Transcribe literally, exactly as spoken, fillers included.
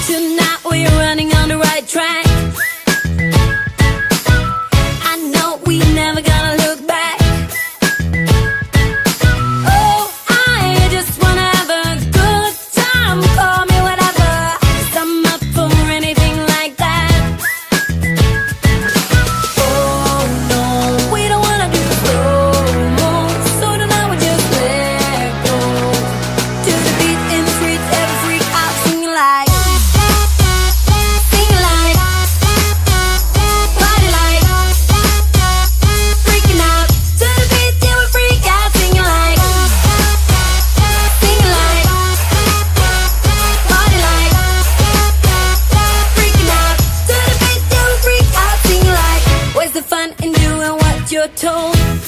Tonight we're running on the right track. I know we never gonna look back. Oh, I just wanna have a good time. Call me whatever, 'cause I'm up for anything like that. Oh no, we don't wanna do slow-mo, so tonight we just let go. To the beat in the streets, every freak out singing like, fun in doing what you're told.